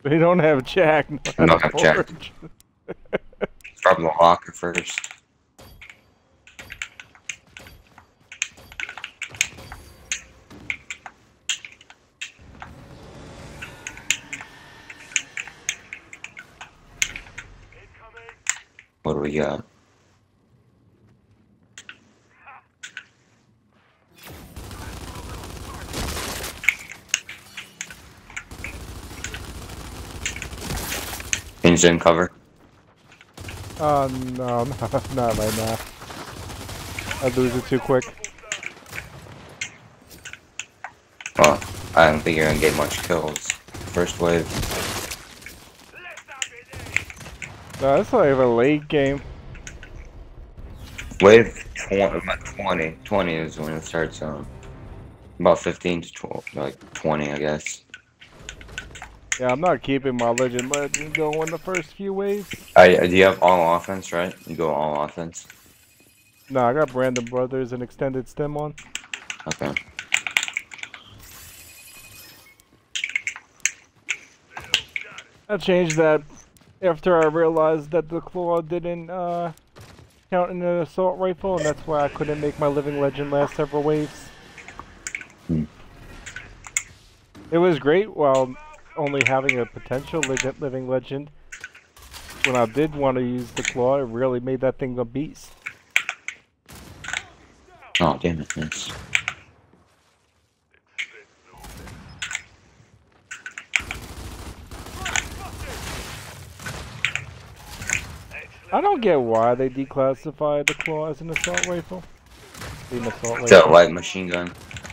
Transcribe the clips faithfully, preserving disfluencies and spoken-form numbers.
They don't have Jack. I don't have Jack. Grab the locker first. What do we got? In cover. Uh, no, not, not right now. I'd lose it too quick. Well, I don't think you're gonna get much kills. First wave. No, that's like a late game. Wave twenty. twenty is when it starts on. About fifteen to twelve, like twenty, I guess. Yeah, I'm not keeping my legend legend going the first few waves. I, do you have all offense, right? You go all offense? No, I got Brandon Brothers and extended stem on. Okay. I changed that after I realized that the claw didn't uh, count in an assault rifle, and that's why I couldn't make my living legend last several waves. Hmm. It was great while only having a potential legit living legend. When I did want to use the claw, it really made that thing a beast. Oh, damn it, miss. I don't get why they declassified the claw as an assault rifle. An assault Is that rifle. light machine gun?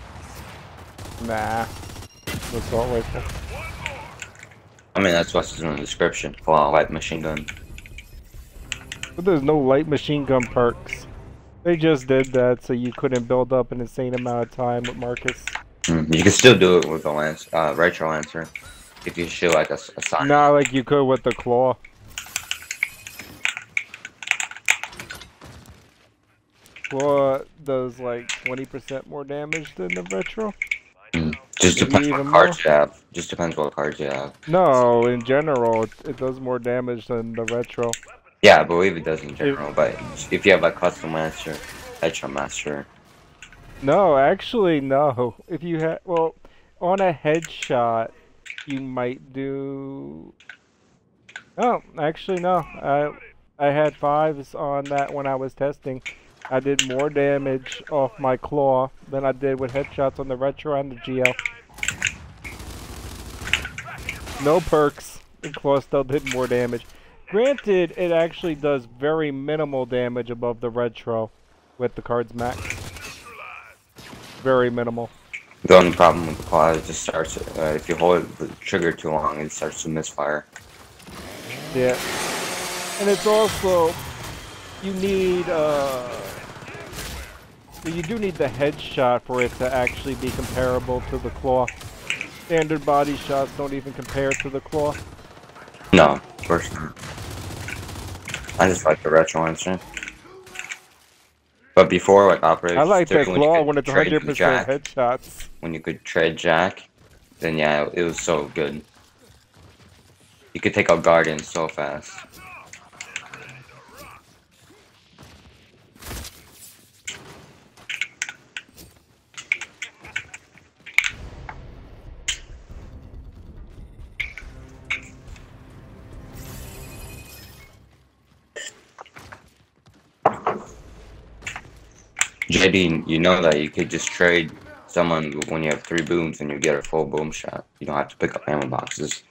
Nah. Assault rifle. I mean, that's what's in the description. Full on light machine gun. But there's no light machine gun perks. They just did that so you couldn't build up an insane amount of time with Marcus. Mm, you can still do it with the lance, uh, Retro Lancer. If you shoot like a, a sign. Not like you could with the claw. Claw does like twenty percent more damage than the retro. Mm. Just Maybe depends what even cards more. you have. Just depends what cards you have. No, in general, it, it does more damage than the retro. Yeah, I believe it does in general, if, but if you have like custom master, Retro Master. No, actually, no. If you had, well, on a headshot, you might do. Oh, actually, no. I I had fives on that when I was testing. I did more damage off my claw than I did with headshots on the retro and the G L. No perks. The claw still did more damage. Granted, it actually does very minimal damage above the retro with the cards max. Very minimal. The only problem with the claw is it just starts, uh, if you hold the trigger too long, it starts to misfire. Yeah. And it's also, you need, uh, you do need the headshot for it to actually be comparable to the claw. Standard body shots don't even compare to the claw. No, of course not. I just like the Retro Lancer. But before, like Outriders, I like that when claw when it's one trade hundred percent headshots. When you could trade Jack, then yeah, it was so good. You could take out Guardians so fast. J D, you know that you could just trade someone when you have three booms and you get a full boom shot. You don't have to pick up ammo boxes.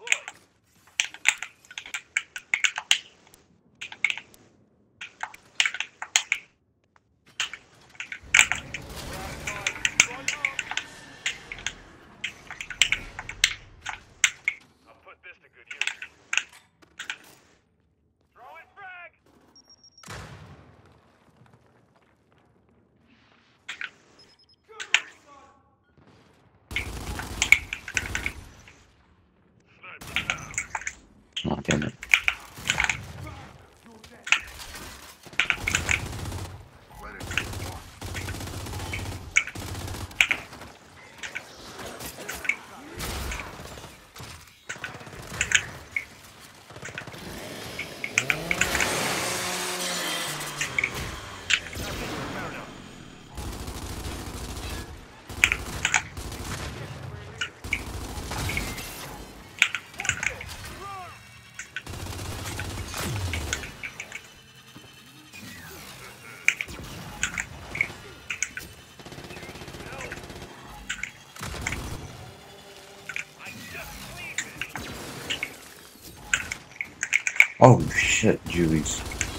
Oh shit, Julie's.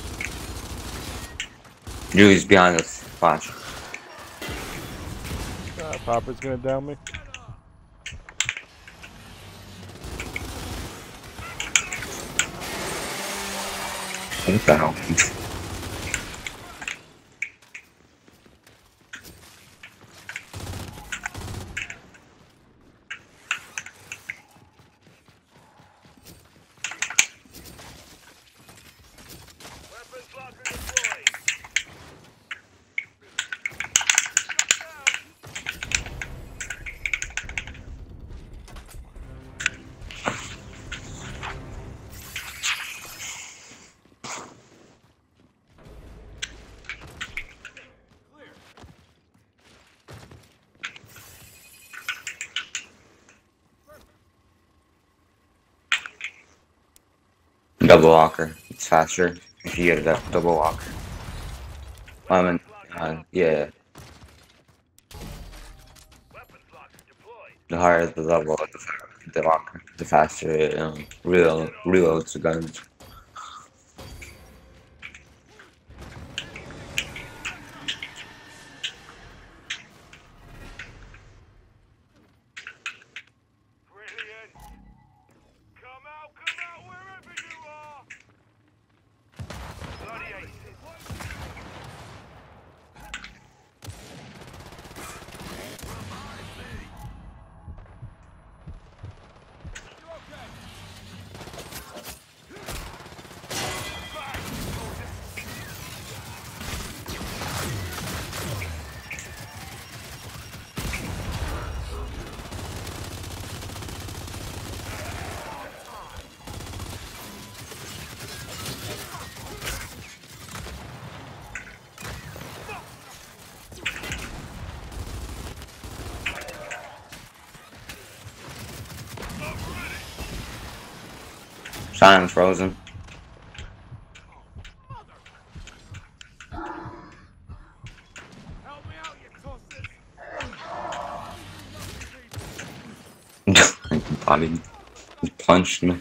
Julie's behind us. Flash. Uh, Popper's gonna down me. What the hell? Double walker. It's faster if you get a double walker. I mean, uh, yeah. The higher the level of the, the walker, the faster it um, real reloads the guns. Simon's frozen. Body he punched me.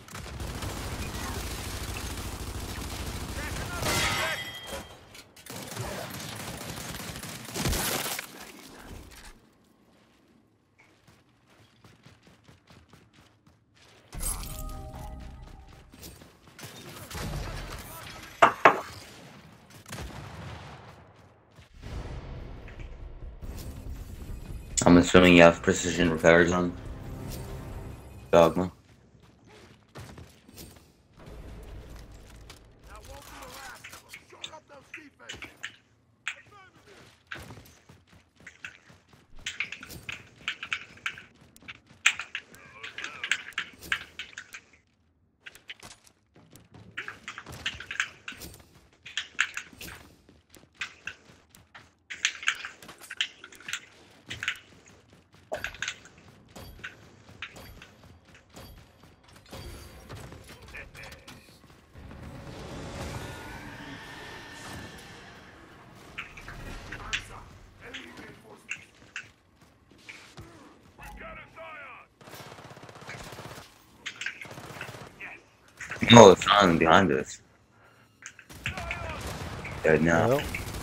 I'm assuming you have precision repairs on Dogma. Oh, it's on behind us. Dead now. Well,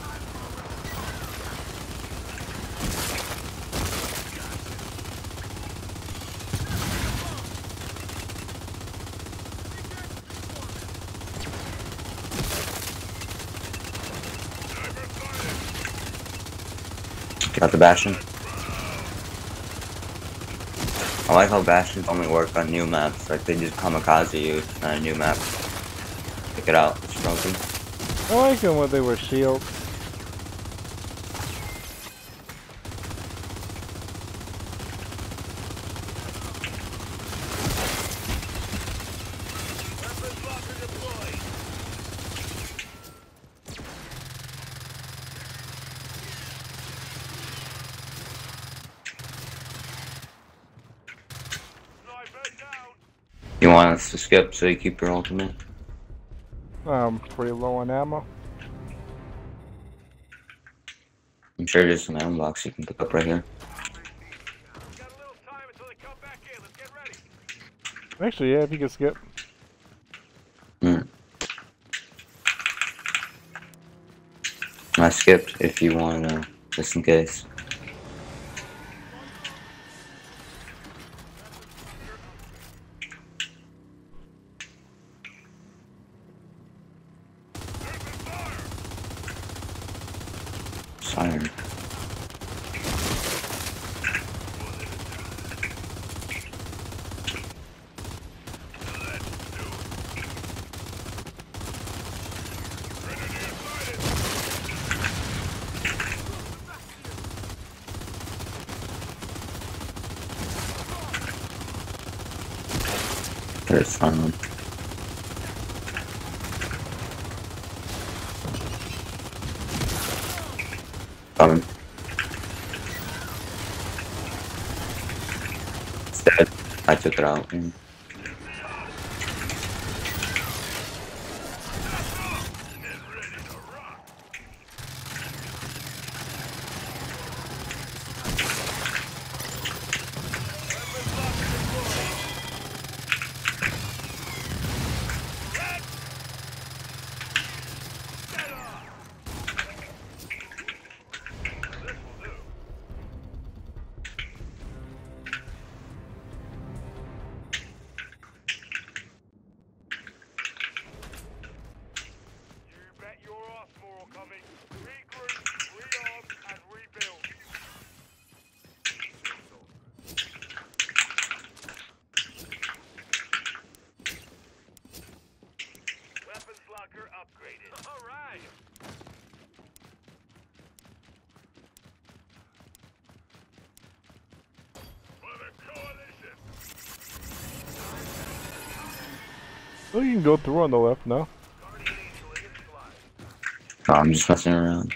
Got the Bastion. I like how Bastions only work on new maps. Like they just kamikaze you on a new map. Pick it out. It's broken. I like them when they were shield. You want us to skip so you keep your ultimate? I'm pretty low on ammo. I'm sure there's some ammo box you can pick up right here. Actually, yeah, if you can skip. Hmm. I skipped if you want to, just in case. Siren. There's fun. Coming. It's dead. I took it out. Mm. Oh, you can go through on the left now. Oh, I'm just messing around.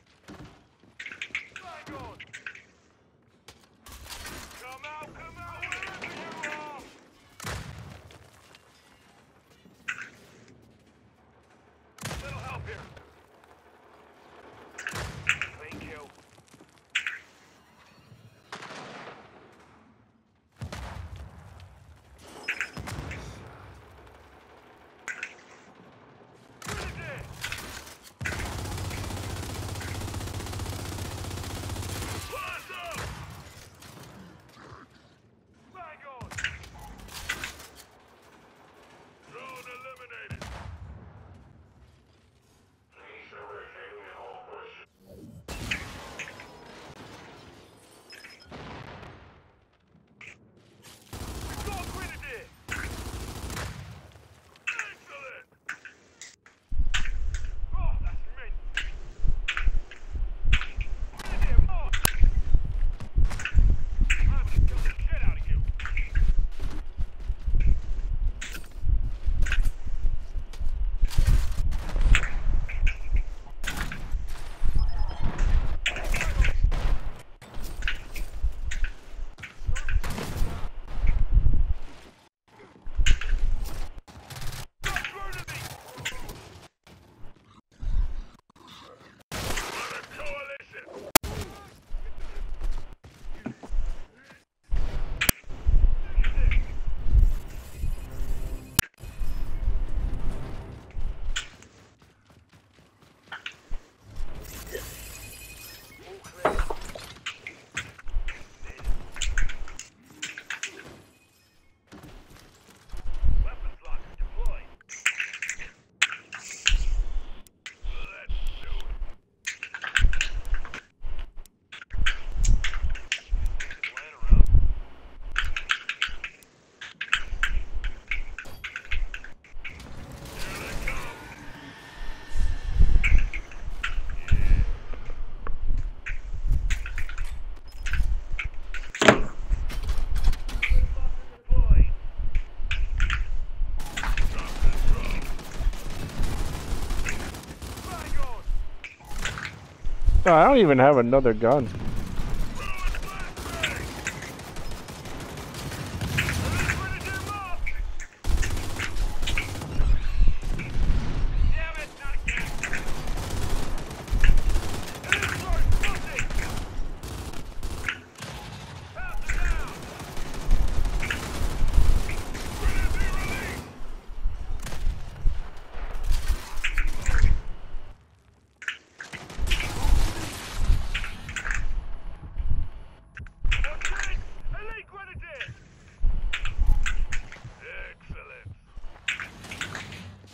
Oh, I don't even have another gun.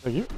Thank you.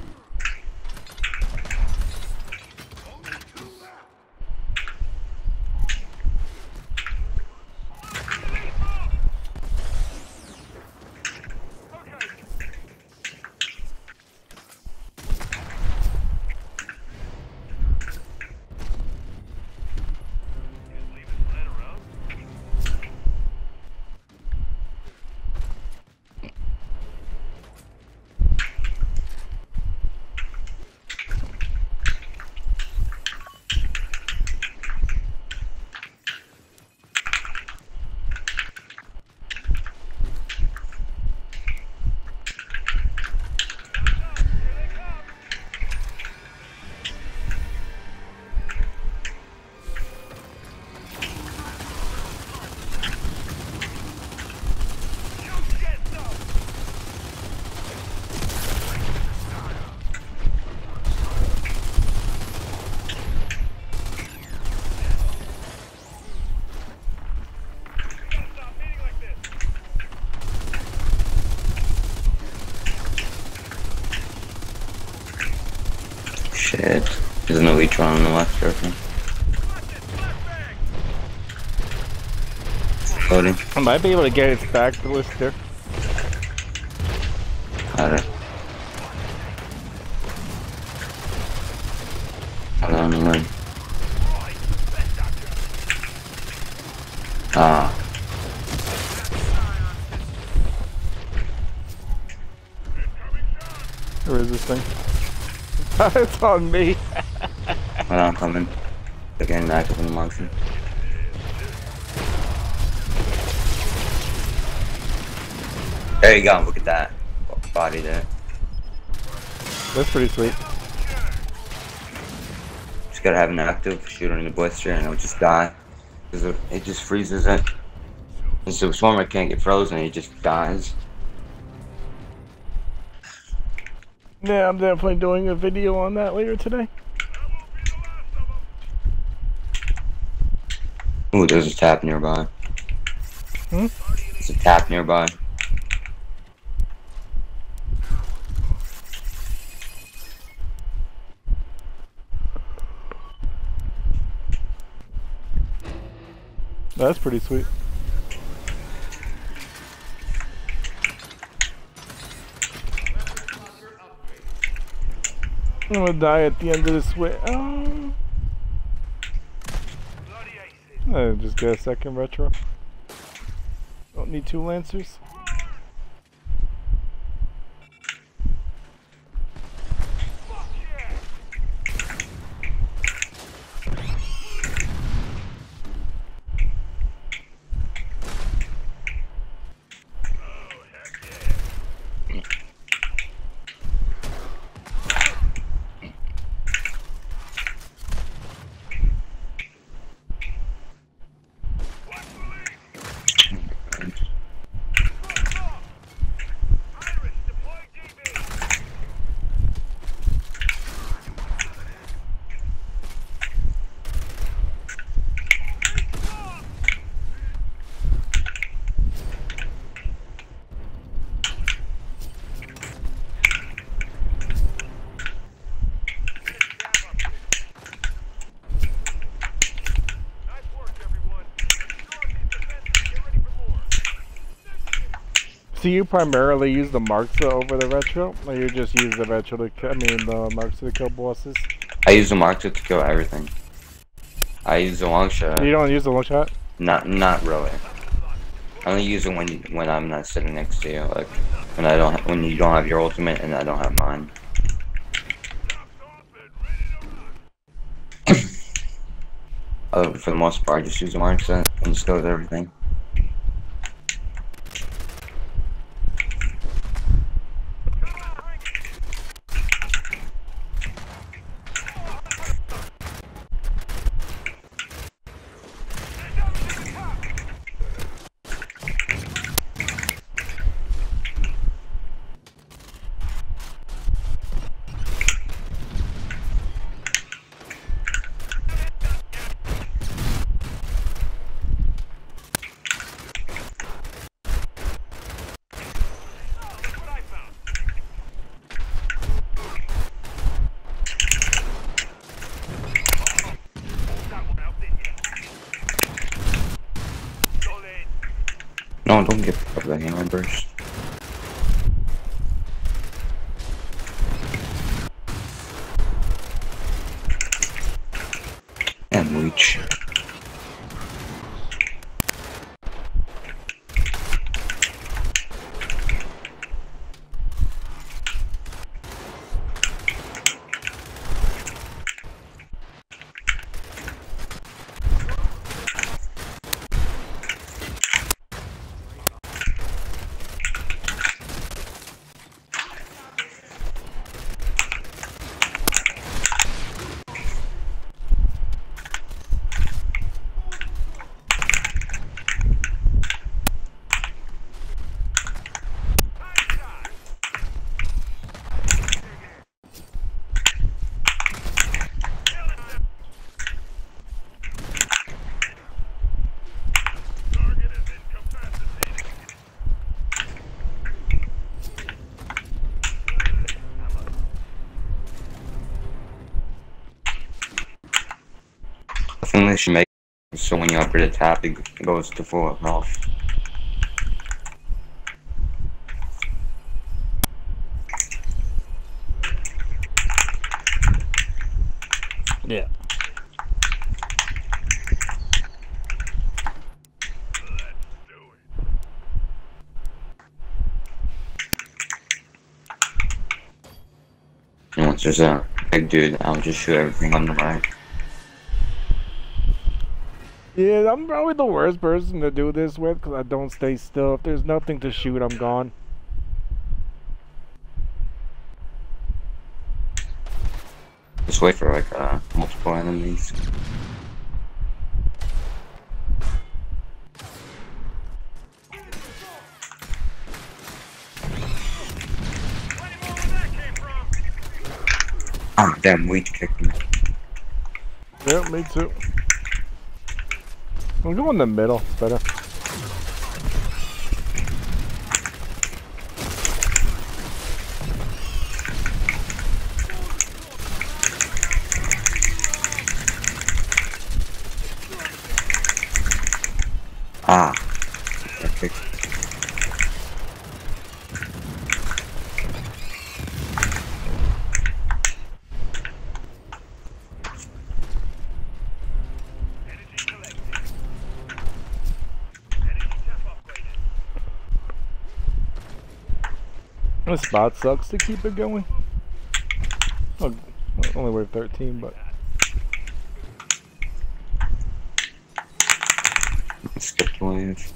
Shit. There's no Leechron on the left, careful. Loading. I might be able to get its back blister. Got it. Hold on, I'm in. Ah. Where is this thing? It's on me. Hold on, I'm coming. They're getting active in the motion. There you go, look at that. Body there. That's pretty sweet. Just gotta have an active shooter in the blister and it'll just die. Because it, it just freezes it. And so Swarmer can't get frozen, he just dies. Yeah, I'm definitely doing a video on that later today. Ooh, there's a tap nearby. Hmm? There's a tap nearby. That's pretty sweet. I'm gonna die at the end of this way. Oh. I'll just get a second retro. Don't need two Lancers. So you primarily use the Marksa over the retro, or you just use the retro to kill, I mean the Marksa to kill bosses? I use the Mark two to kill everything. I use the long shot. You don't use the long shot? Not, not really. I only use it when you, when I'm not sitting next to you, like when I don't, when you don't have your ultimate and I don't have mine. Other, for the most part, I just use the Mark set and just go with everything. No, don't get part of the hammer burst. And leech. I think they should make it so when you upgrade the tap, it goes to full health. Yeah. And once there's a big dude, I'll just shoot everything on the right. Yeah, I'm probably the worst person to do this with because I don't stay still. If there's nothing to shoot, I'm gone. Just wait for like uh, multiple enemies. Oh, damn, weed kicked me. Yeah, me too. I'll go in the middle, it's better. Ah. Okay. This spot sucks to keep it going. Oh, only worth thirteen, but Skip the wave.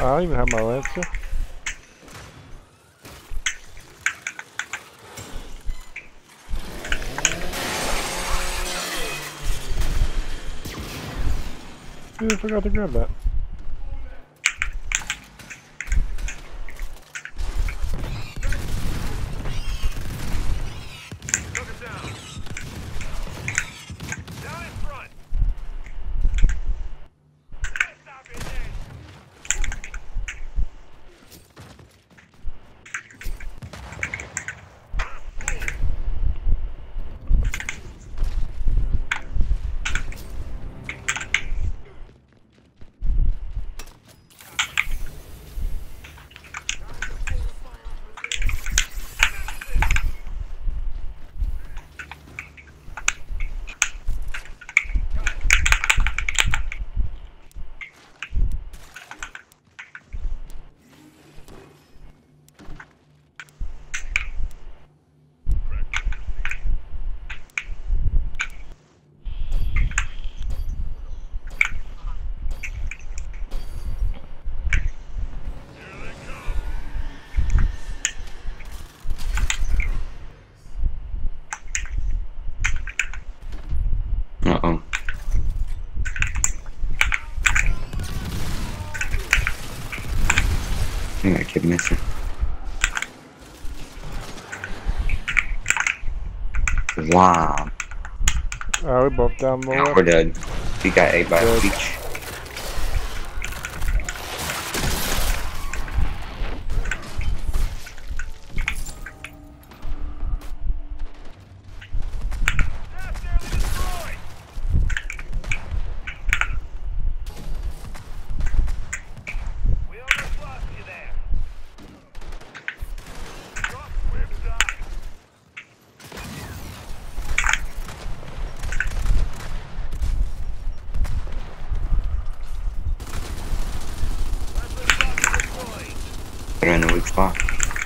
don't even have my lancer. Dude, I forgot to grab that. Uh-oh. I think I keep missing. Wow. Alright, we both down low. Now we're dead. We got ate by a Good. leech. They're in a weak spot.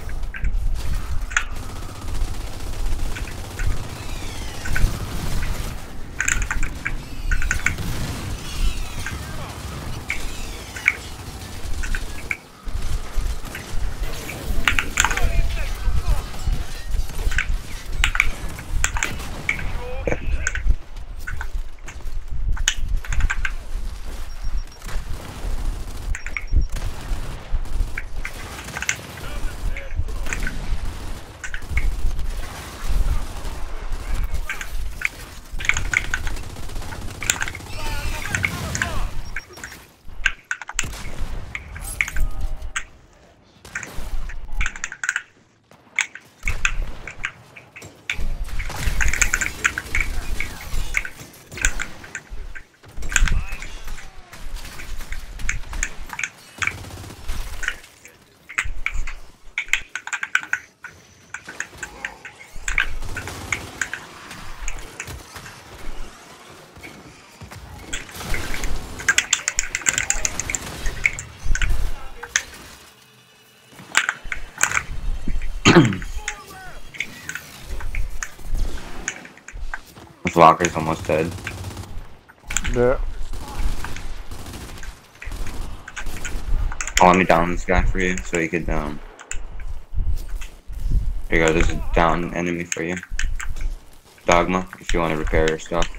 This locker's almost dead. Yeah. Oh, let me down this guy for you so you could, um... There you go, there's a down enemy for you. Dogma, if you want to repair your stuff.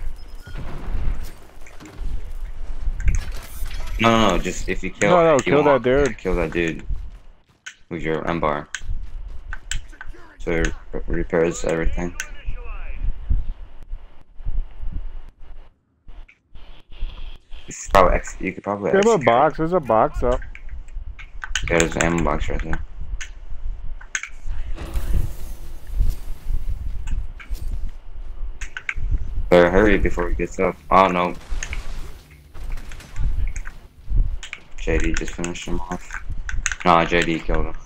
No, no, no, just if you kill... No, no, if you kill want, that dude. Kill that dude. With your M bar. So it re repairs everything. It's probably ex you could probably There's a execute. box. There's a box up. Yeah, there's an ammo box right there. Better hurry before he gets up. Oh no. J D just finished him off. Nah, J D killed him.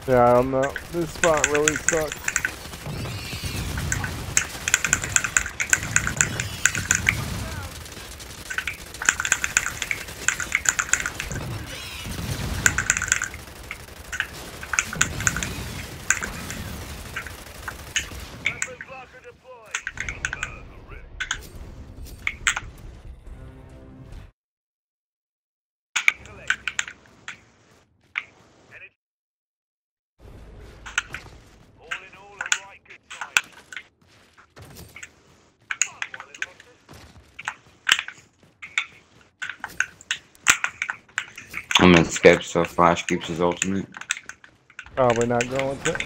Yeah, I don't know. This spot really sucks. I'm gonna skip so Flash keeps his ultimate. Probably not going to.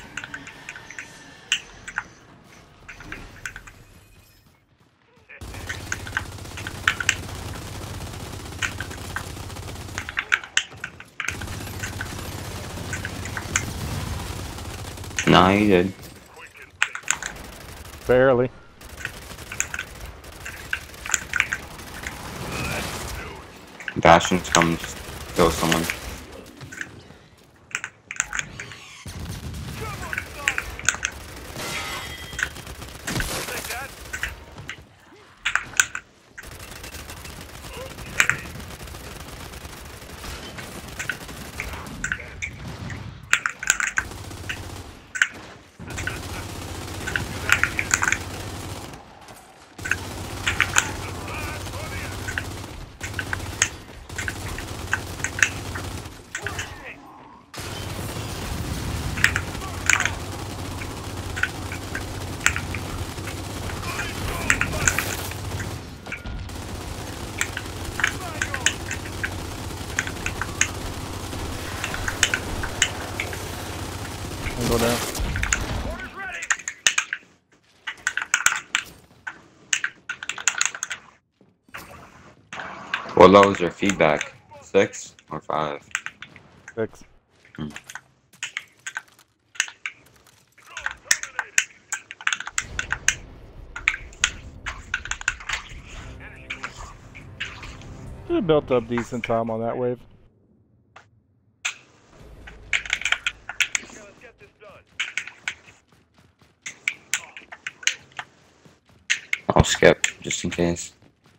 Nah, he did. Barely. Bastion's coming to kill someone. I'll go down. What level is your feedback? Six or five? Six. Hmm. Should have built up decent time on that wave. I'll skip just in case.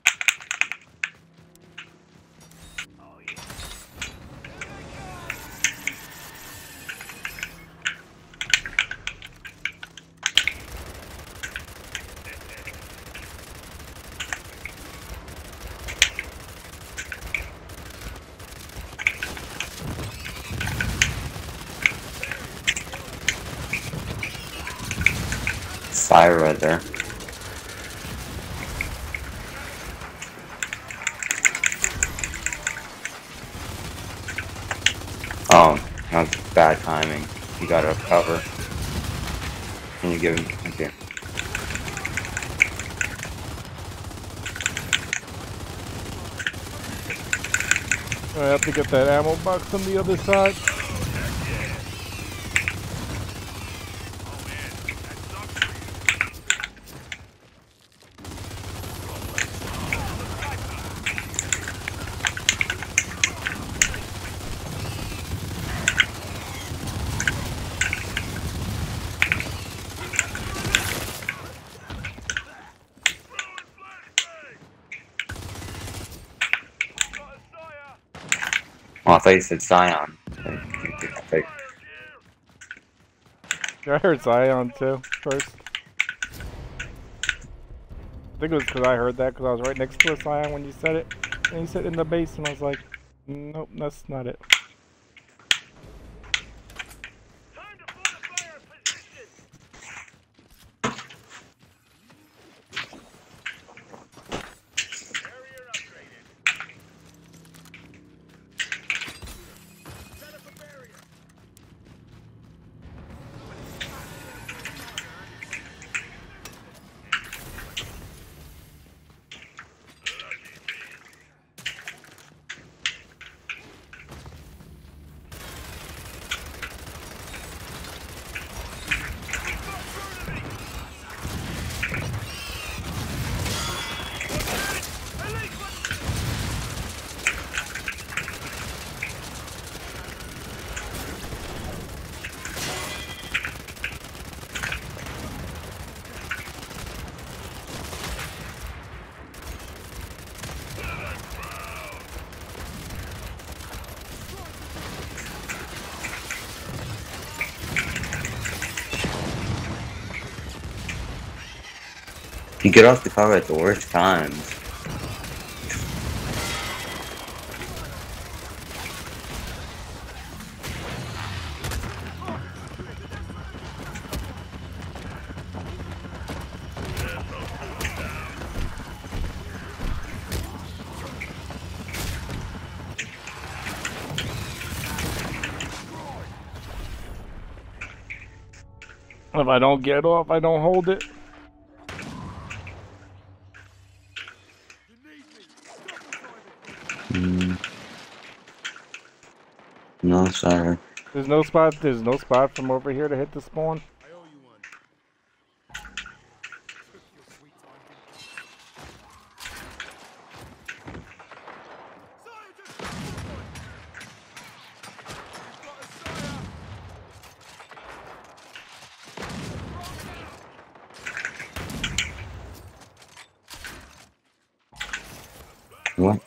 Fire right there. Oh, that was bad timing. You gotta cover. Can you give him? Okay. I have to get that ammo box on the other side. Oh, I thought you said Scion. Okay. I heard Zion too, first. I think it was because I heard that because I was right next to a Zion when you said it. And you said in the base and I was like, nope, that's not it. You get off the car at the worst times. If I don't get off, I don't hold it. Mm. No, sir. There's no spot. There's no spot from over here to hit the spawn. What?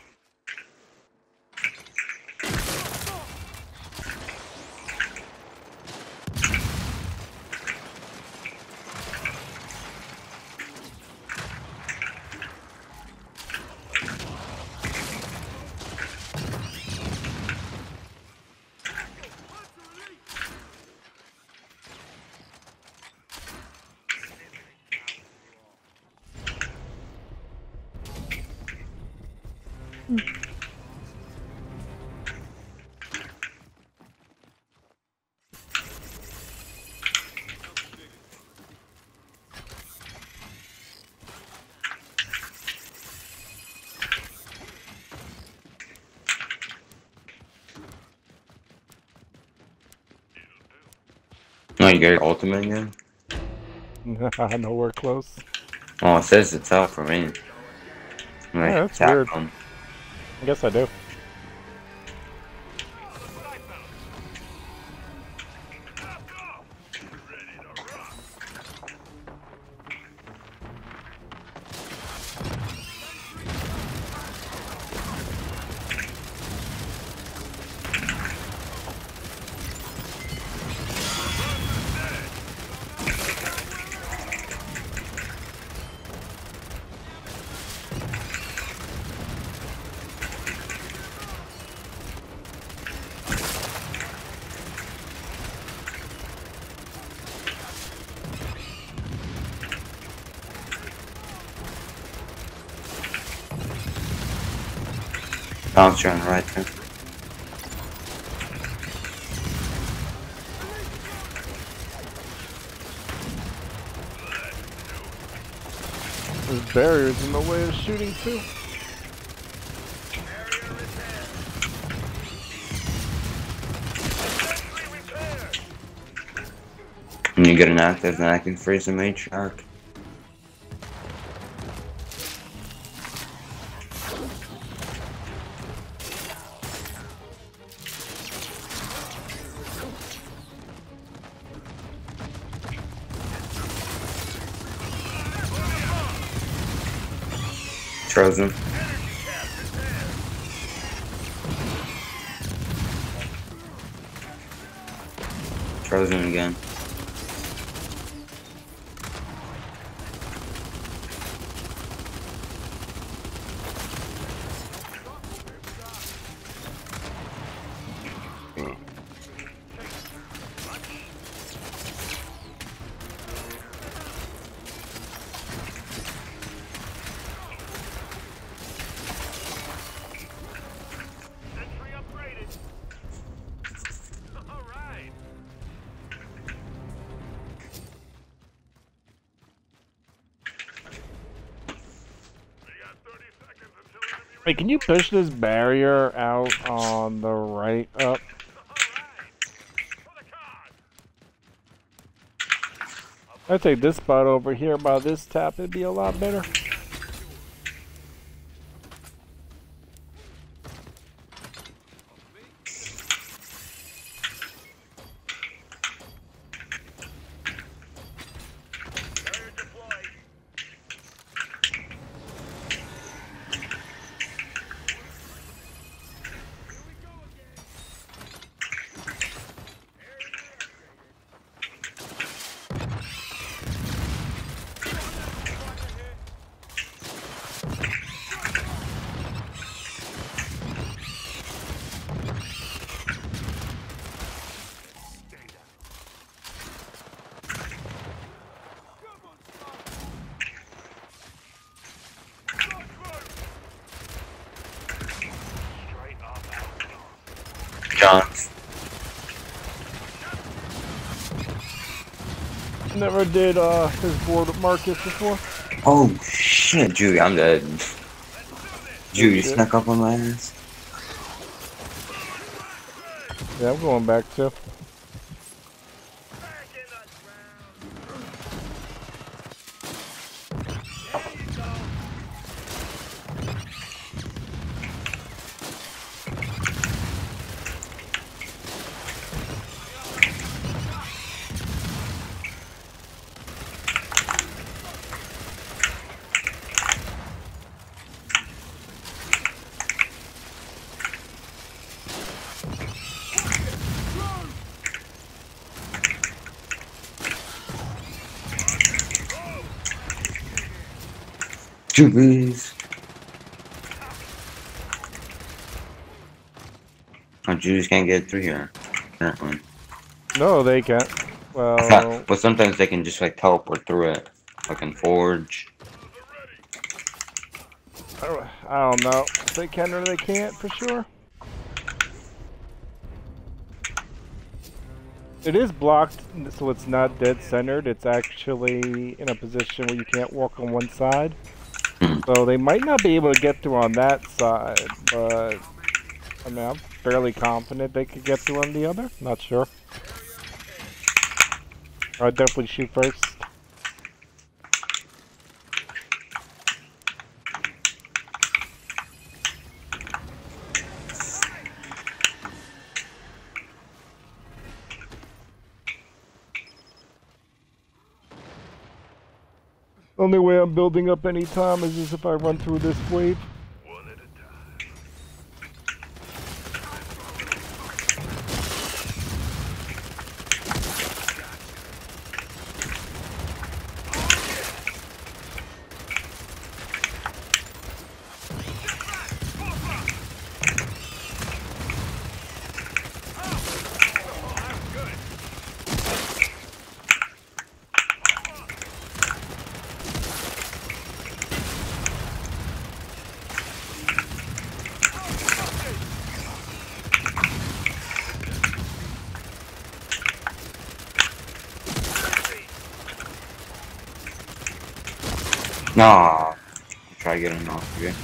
No, you got your ultimate again? Nowhere close. Oh, it says it's out for me. Like, Yeah, that's tap weird. on. I guess I do. Bounce on right there. There's barriers in the way of shooting too. When you get an active, then I can freeze the matriarch. Frozen. Frozen again. Wait, can you push this barrier out on the right up? I'd say this spot over here by this tap would be a lot better. Never did uh his board with Marcus before. Oh shit, Judy, I'm dead. Judy shit. snuck up on my ass. Yeah, I'm going back too. Judy's. Oh, Judy's can't get through here. Apparently. No, they can't. Well, I thought, well, sometimes they can just like teleport through it, like in Forge. I don't know if they can or they can't for sure. It is blocked, so it's not dead centered. It's actually in a position where you can't walk on one side. So they might not be able to get through on that side, but I mean, I'm fairly confident they could get through on the other. Not sure. I'd definitely shoot first. Only way I'm building up any time is just if I run through this wave. One at a time. Nah. Try getting off again.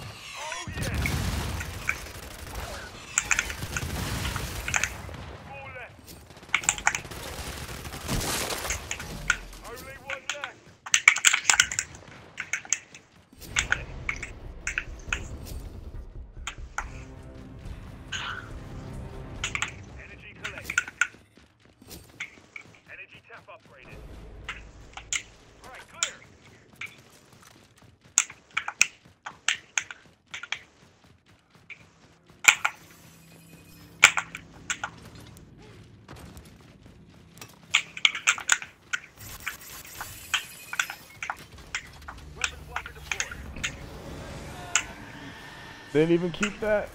Didn't even keep that.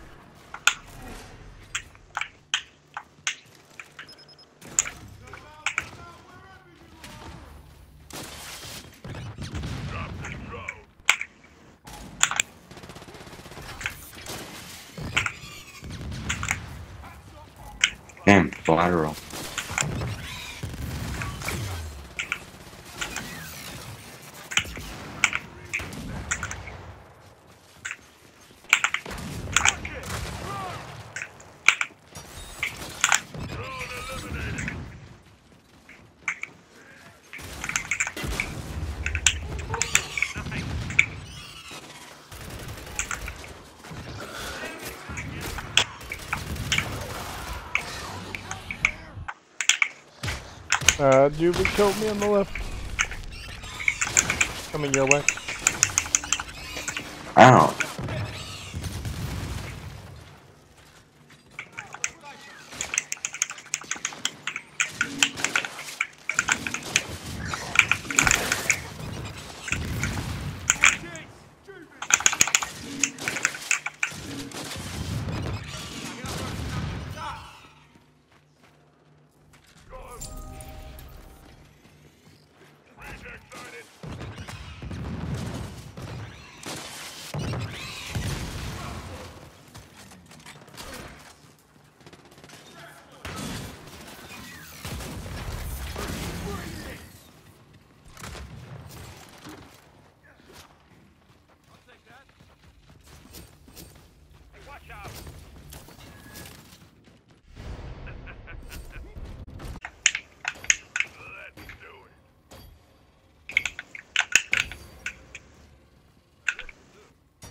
Damn, collateral. Uh, Juvie killed me on the left. Coming your way. Ow.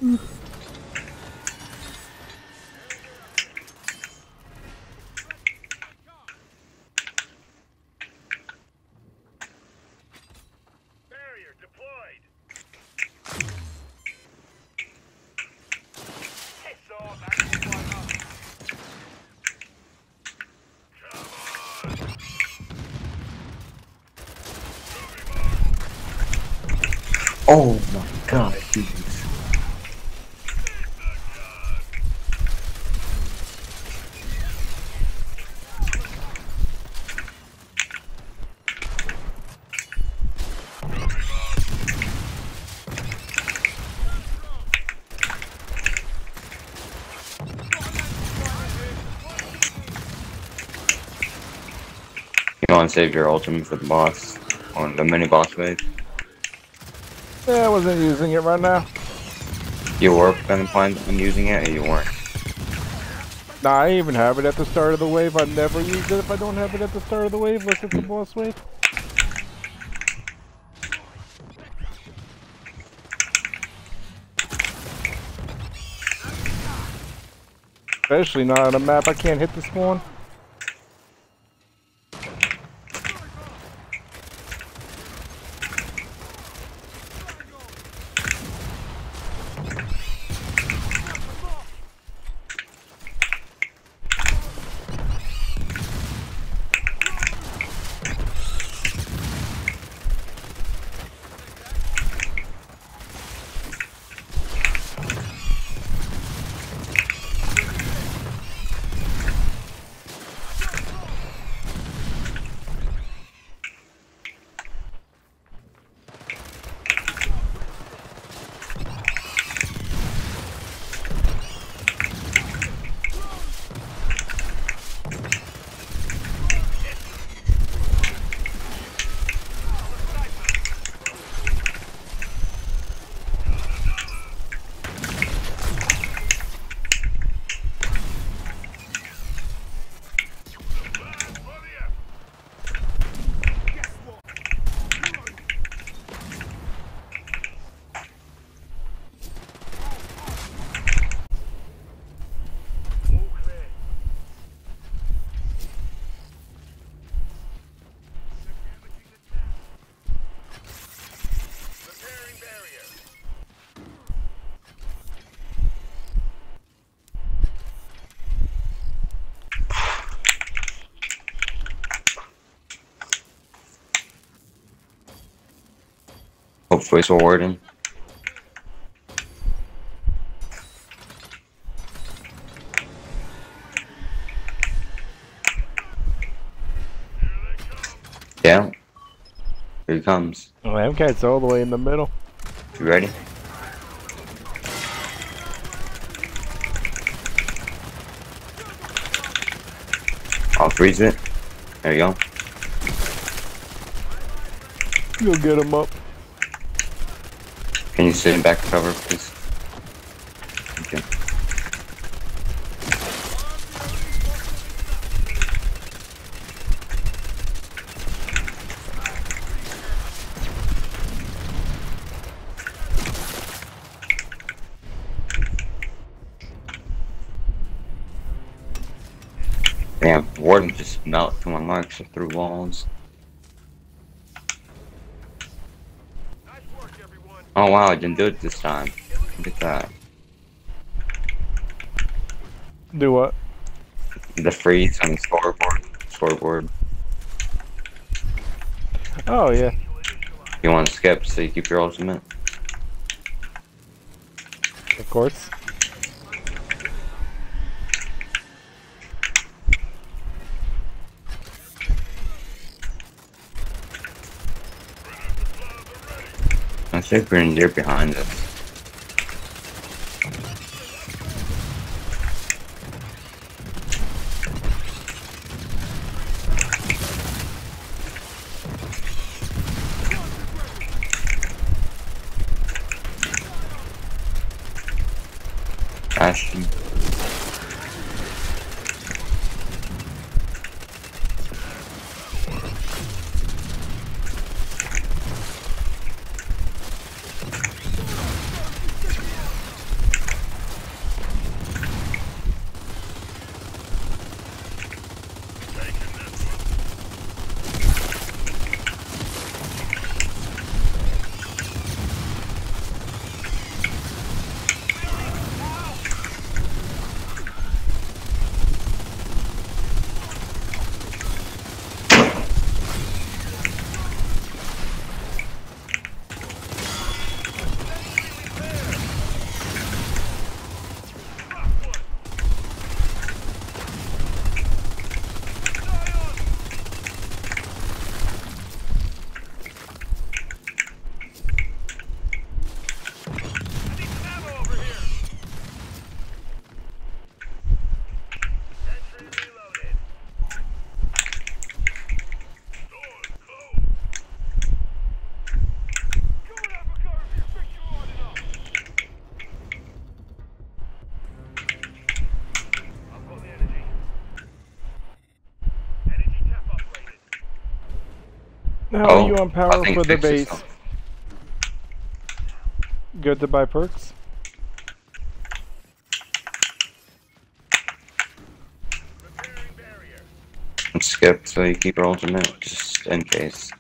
Barrier deployed. It's all back to one up. Come on. Oh my god, Jesus. You want to save your ultimate for the boss on the mini boss wave? Yeah, I wasn't using it right now. You were gonna plan on using it, or you weren't? Nah, I even have it at the start of the wave. I never use it if I don't have it at the start of the wave, unless it's a boss wave. Especially not on a map I can't hit the spawn. Hopefully it's a warden. Yeah. Here he comes. Oh, M Cat's all the way in the middle. You ready? I'll freeze it. There you go. You'll get him up. Can you sit in back cover, please? Okay. Damn, Warden just melted through my marks through walls. Oh wow, I didn't do it this time. Look at that. Do what? The freeze on the scoreboard. Scoreboard. Oh, yeah. You want to skip so you keep your ultimate? Of course. I think Grenadier behind us. Ashton. How Oh, are you on power I think for the fix base? yourself. Good to buy perks? Repairing barrier. Skip so you keep your ultimate, just in case.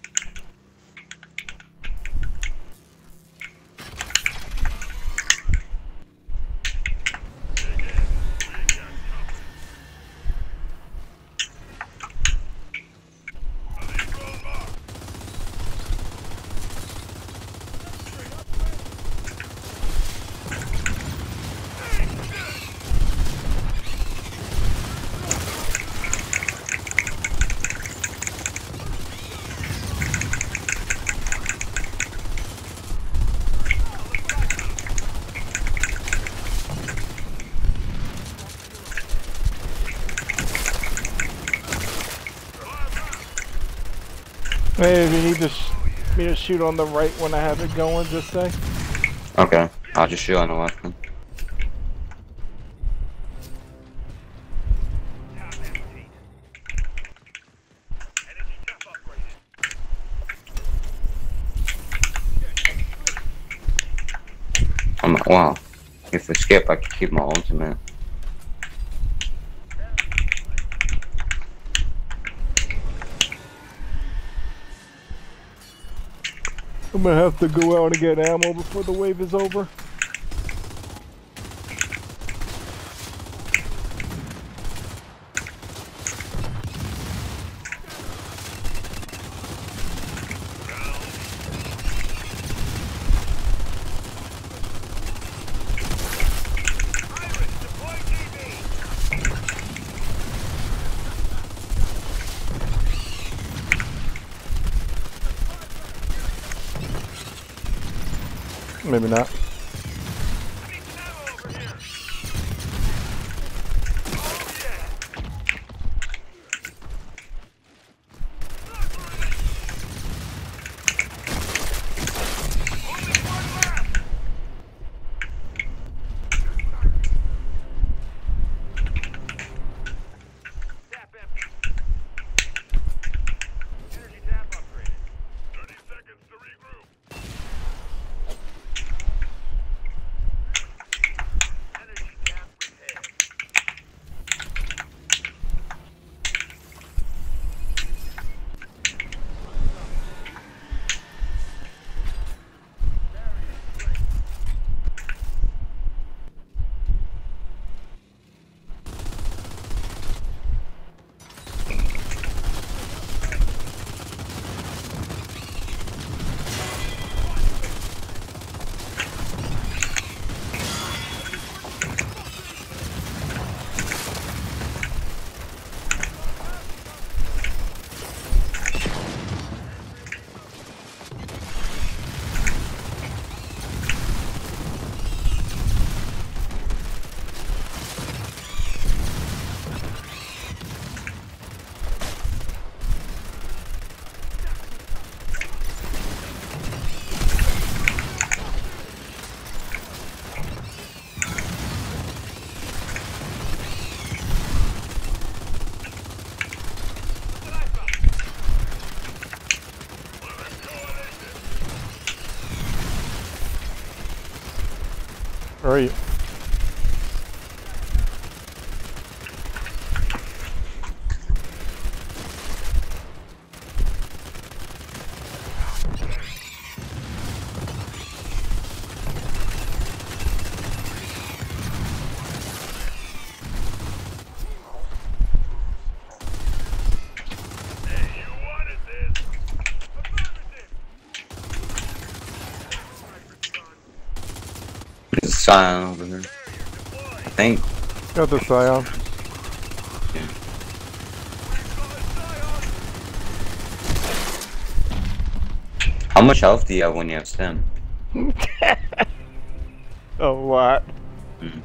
Hey, if you need to sh me to shoot on the right when I have it going, just say. Okay, I'll just shoot on the left then. Tap emptied. Energy tap upgraded. I'm like, wow. If we skip, I can keep my ultimate. I'm gonna have to go out and get ammo before the wave is over. Maybe not. Where are you? There's a Scion over here. I think. Got the Scion. How much health do you have when you have stem? A lot. Mm.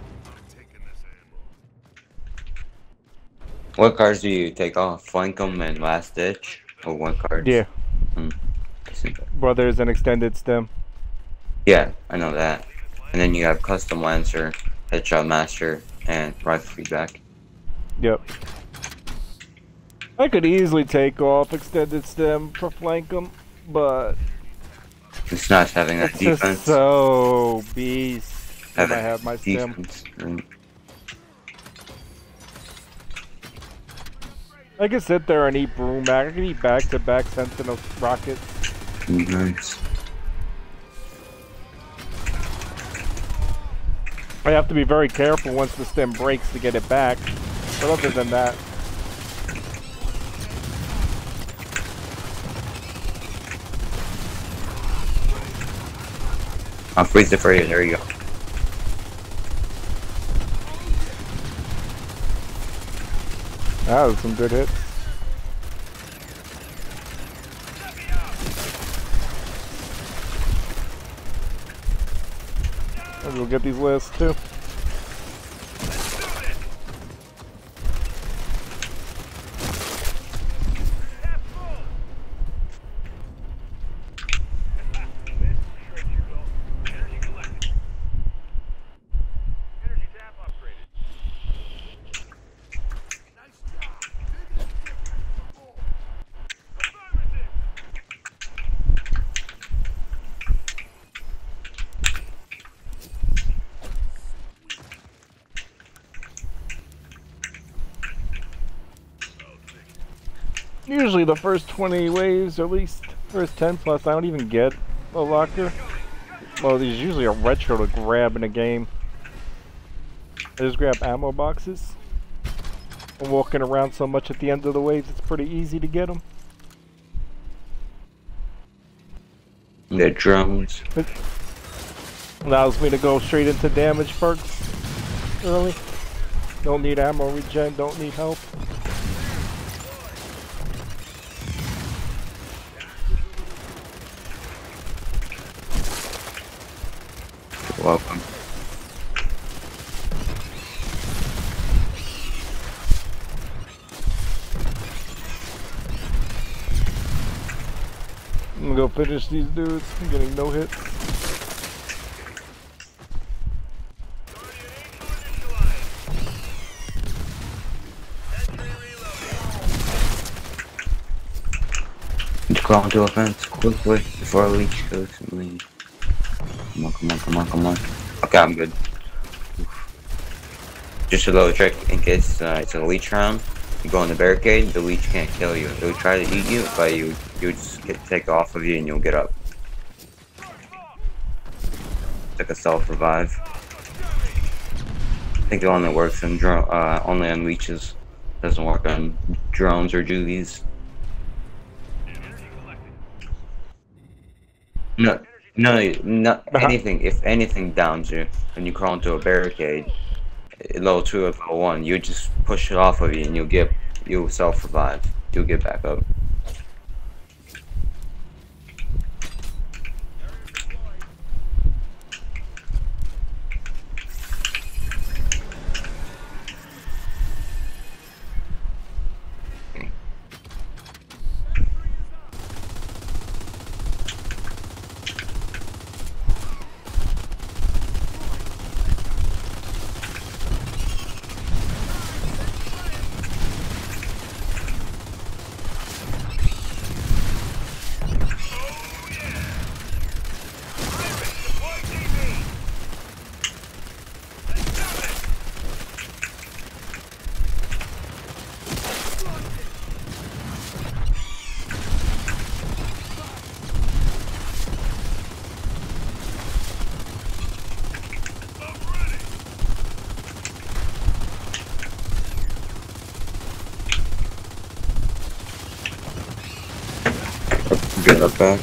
What cards do you take off? Flankum and Last Ditch? Or one card? Yeah. Mm. Brothers and extended stem. Yeah, I know that. And then you have Custom Lancer, Headshot Master, and Rifle Feedback. Yep. I could easily take off extended stem for flank 'em, but It's nice having that it's just defense. so beast when having I have my stem. defense. Right. I can sit there and eat broom back. I can eat back to back sentinel rockets. Nice. I have to be very careful once the stem breaks to get it back. But other than that, I'll freeze it for you. There you go. that was some good hits. Maybe we'll get these last two. Usually the first twenty waves, or at least first ten plus, I don't even get a locker. Well, there's usually a retro to grab in a game. I just grab ammo boxes. I'm walking around so much at the end of the waves, it's pretty easy to get them. The drones. It allows me to go straight into damage perks early. Don't need ammo regen, don't need help. Welcome. I'm gonna go finish these dudes. I'm getting no hits. Just crawl into a fence quickly before a leech goes and leave. Come on, come on, come on, come on. Okay, I'm good. Just a little trick in case uh, it's a leech round. You go in the barricade, the leech can't kill you. It'll try to eat you, but you you just get take off of you and you'll get up. It's like a self revive. I think it only works on dro uh, only on leeches. Doesn't work on drones or juvies. No, no, not anything. If anything downs you when you crawl into a barricade, level two or level one, you just push it off of you and you'll get you'll self revive. You'll get back up. Get up back.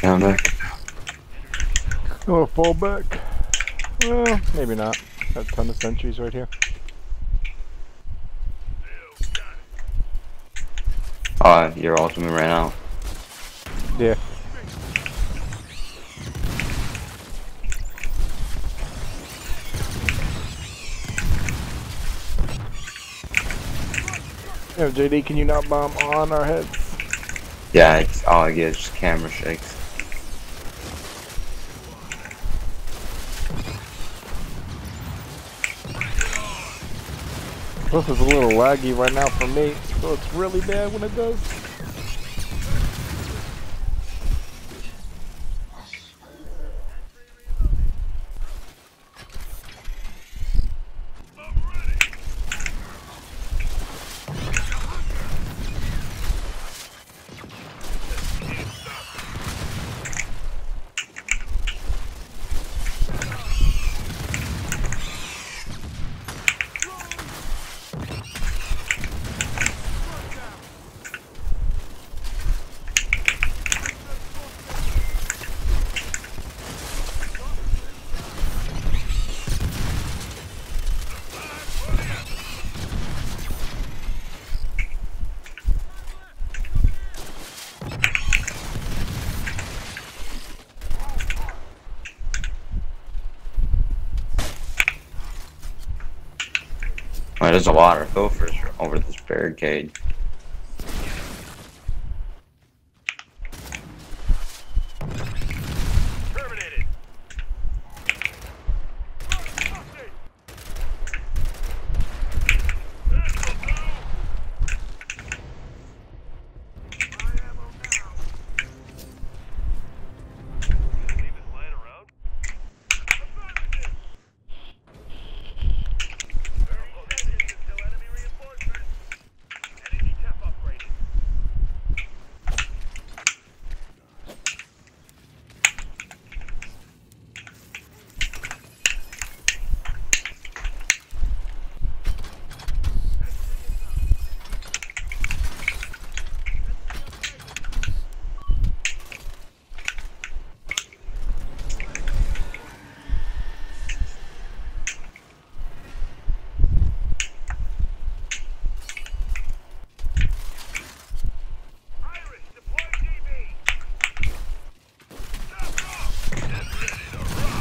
Come back. Oh, fall back. Well, maybe not. Got a ton of sentries right here. Oh, your ultimate ran out. Yeah. Yo, J D, can you not bomb on our heads? Yeah, it's all I get is just camera shakes. This is a little laggy right now for me, so it's really bad when it does. Well, there's a lot of gophers over this barricade. Terminated. Leave it lying around. thirty seconds until enemy reinforcements. Energy tap upgraded. Irish, deploy D B. Stop off. Get ready to rock.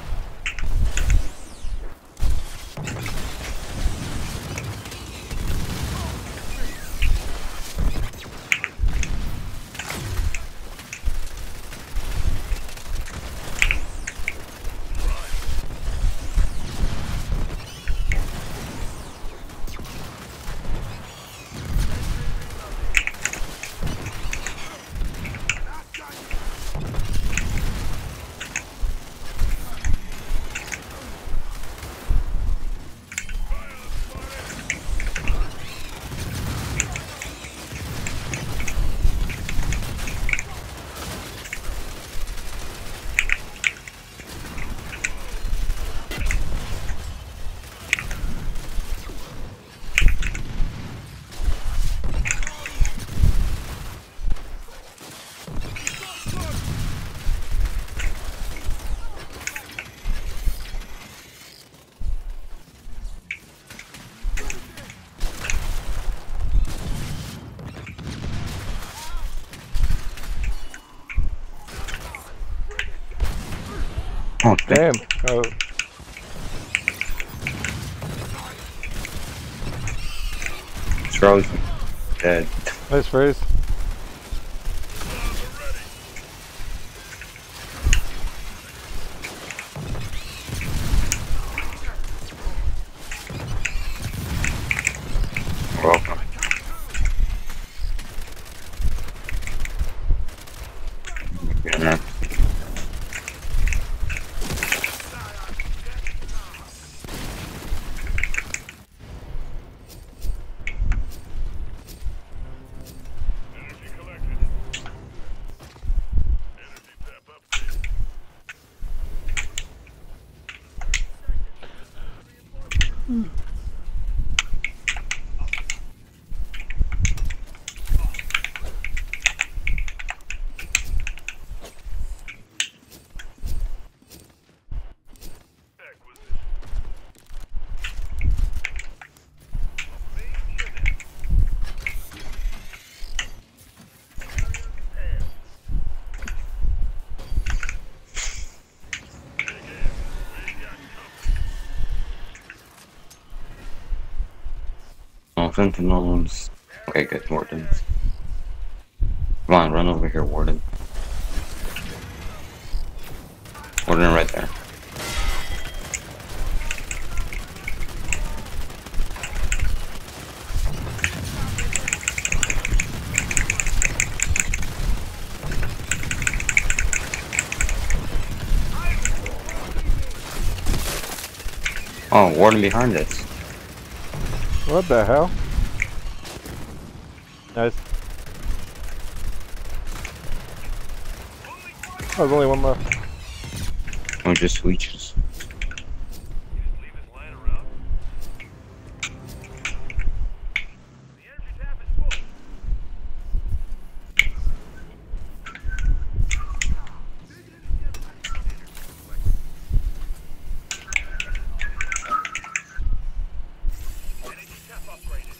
Oh, Damn. Oh, it's frozen. Dead. nice phrase. Welcome. Yeah. Energy collected. Energy tap upgraded. Sentinels. Okay, good. Wardens. Come on, run over here, Warden. Warden right there. Oh, Warden behind us. What the hell? Nice. Oh, there's only one left. Oh, just leeches. Leave his line around. The energy tap is full. Energy tap upgraded.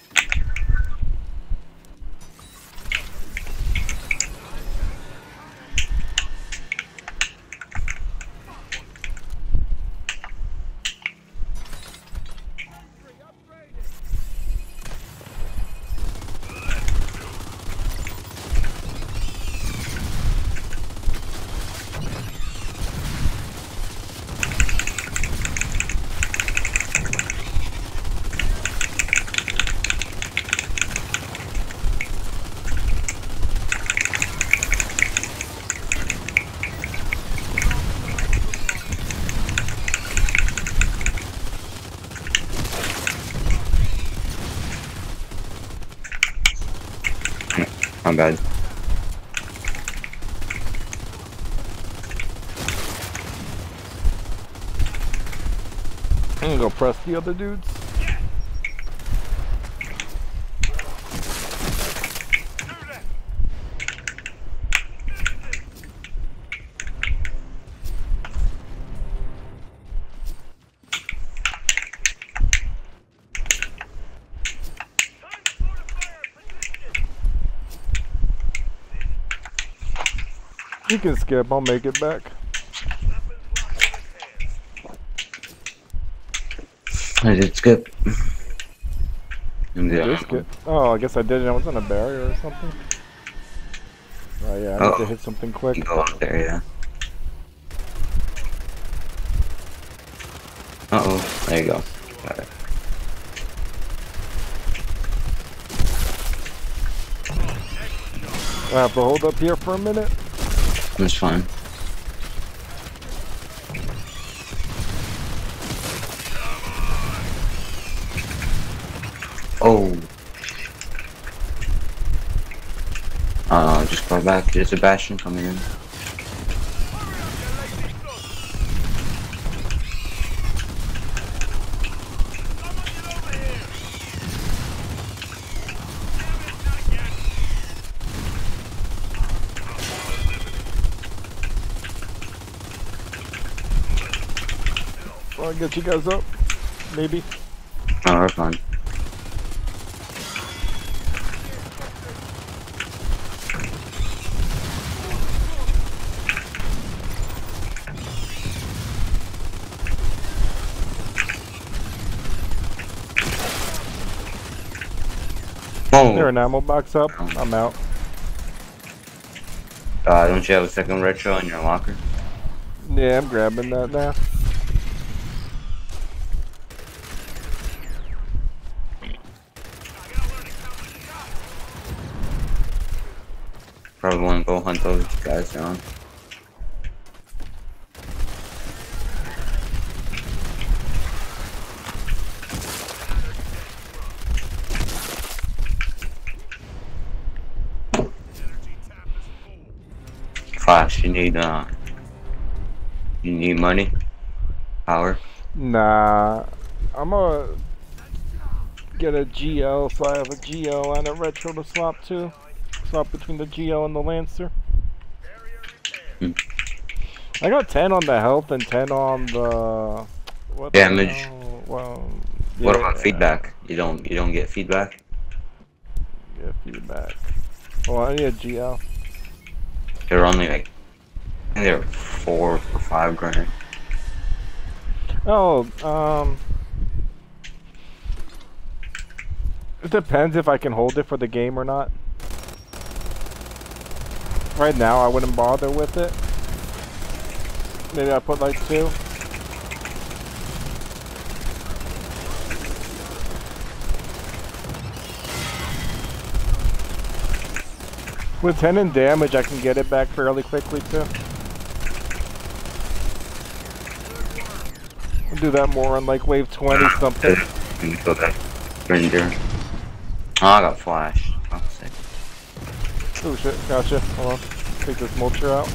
My bad. I'm gonna go press the other dudes. You can skip, I'll make it back. I did skip. You did skip. Oh, I guess I did it. I was on a barrier or something. Oh yeah, I need Oh. to hit something quick. You go out there, yeah. Uh oh, there you go. Got it. I have to hold up here for a minute. That's fine. Oh. Uh, just go back. There's a Bastion coming in. I'll get you guys up. Maybe. Oh, we're fine. Oh. There, an ammo box up. I'm out. Uh, don't you have a second retro in your locker? Yeah, I'm grabbing that now. Probably want to go hunt those guys down. Flash, you need uh, you need money, power. Nah, I'm gonna get a G L, so I have a G L and a retro to swap to. Swap between the G L and the Lancer. Hmm. I got ten on the health and ten on the what the Damage. hell? Well, What yeah. about feedback? You don't you don't get feedback? Yeah, feedback. Well, I need a G L. They're only like I think they're four or five grand. Oh, um, It depends if I can hold it for the game or not. Right now, I wouldn't bother with it. Maybe I put like two. With ten in damage, I can get it back fairly quickly too. I'll do that more on like wave twenty something. Go back. Render. Oh, I got flashed. Oh, sick. Oh shit, gotcha. Hold on. Take this mulcher out.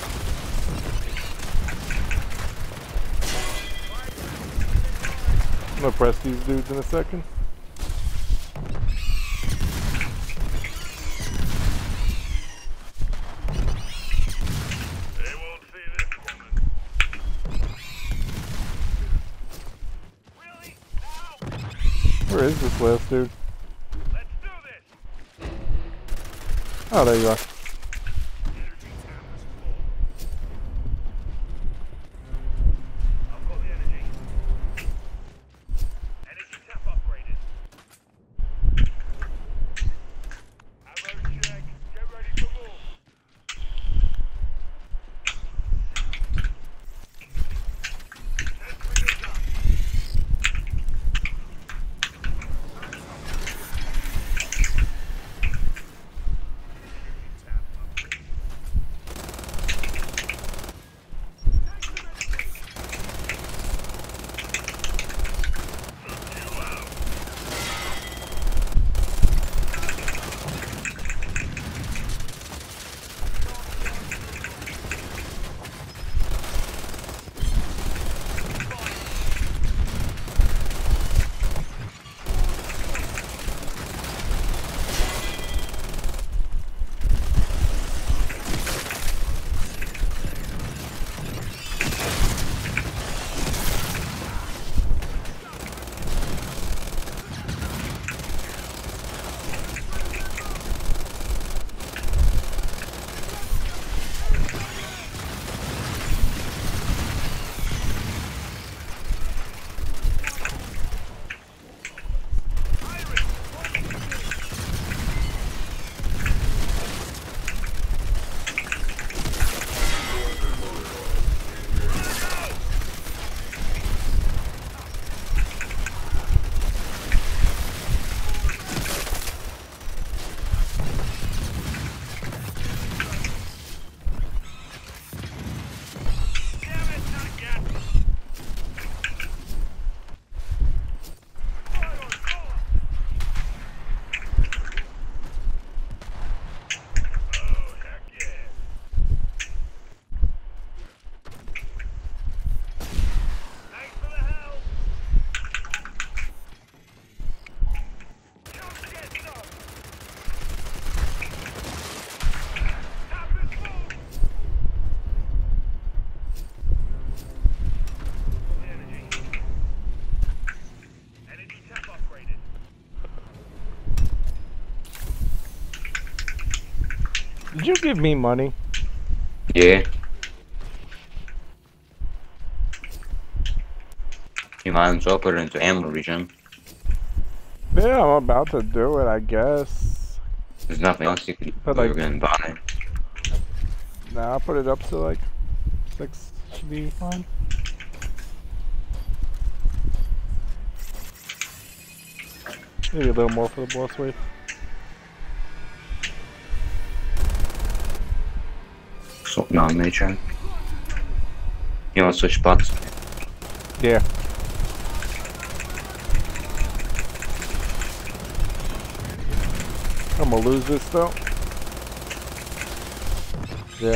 I'm gonna press these dudes in a second. They won't see this coming. Really? Now? Where is this last dude? Let's do this. Oh, there you are. Energy tab is full. I've got the energy. Energy tap upgraded. Ammo check. Get ready for more. Sentry is up. Tap upgraded. Damn it, not yet. Fire on four. Oh, heck yeah. Thanks for the help. Come get some. Tap is full. The energy. Energy tap upgraded. Did you give me money? Yeah. You might as well put it into ammo regen. Yeah, I'm about to do it, I guess. There's nothing else you could But, you like- were gonna buy. Nah, I'll put it up to like six. Should be fine. Maybe a little more for the boss wave. So non-major. You wanna switch spots? Yeah. I'm gonna lose this though. Yeah.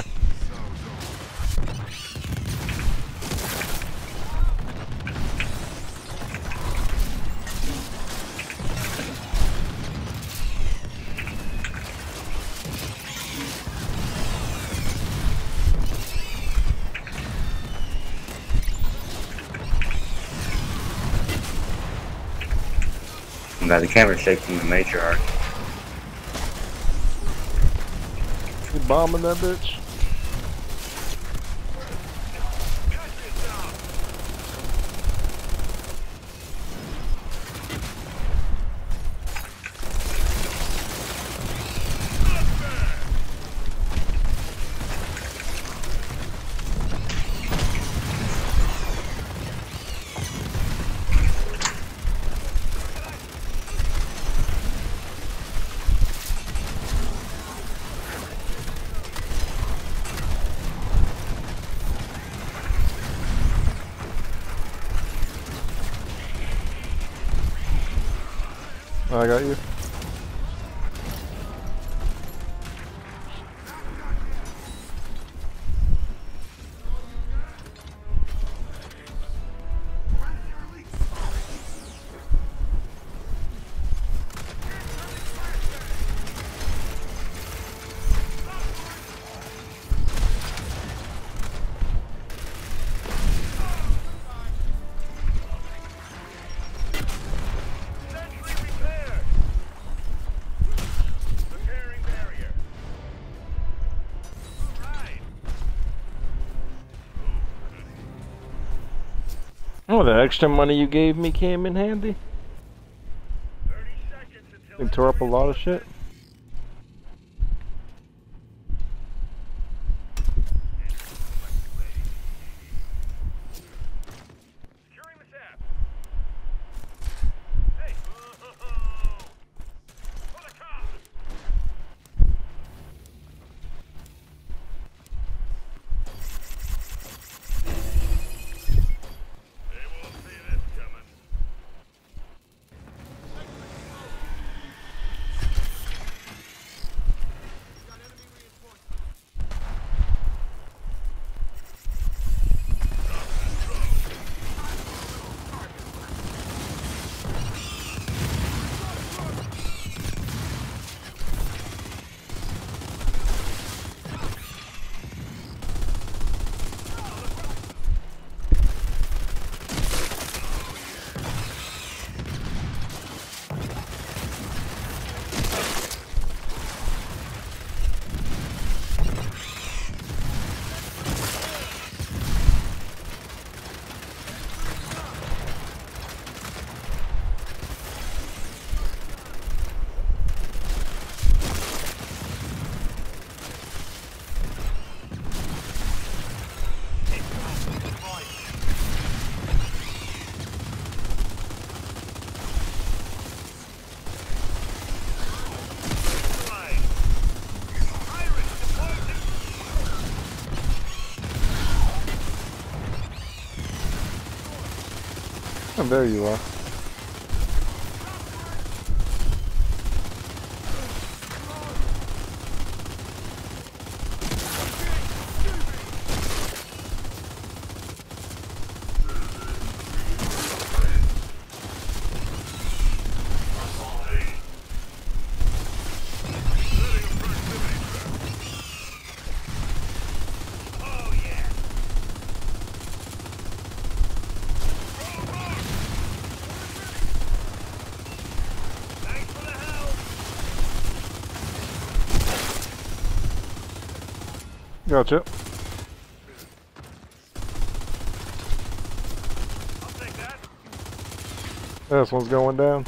I'm glad the camera shake from the major arc. You bombing that bitch? I got you. Oh, the extra money you gave me came in handy. And tore up a lot of shit. Oh, there you are. Gotcha. I'll take that. This one's going down.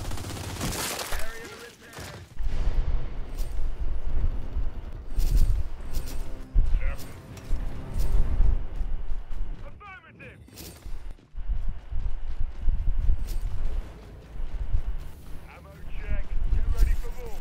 Affirmative. Ammo check. Get ready for more.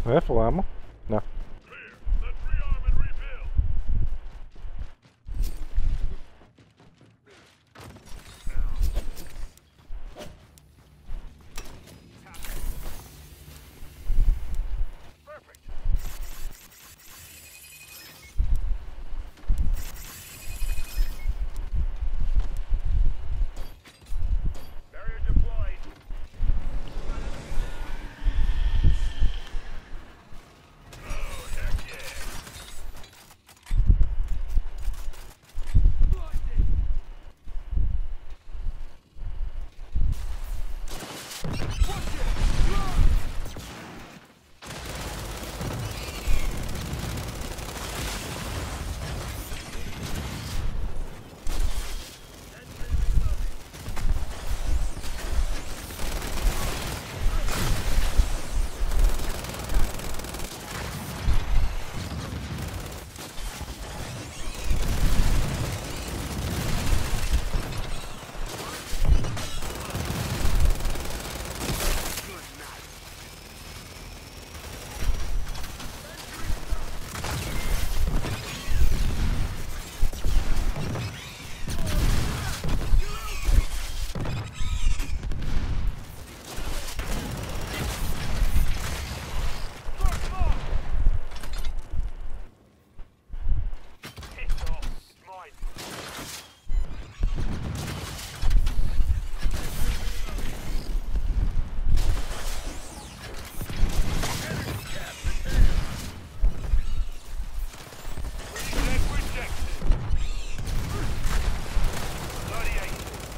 Rifle ammo? No. Clear. Let's rearm and rebuild. Perfect. Barrier deployed. Oh, heck yeah. Piss off. It's mine. Reset rejected. thirty-eight.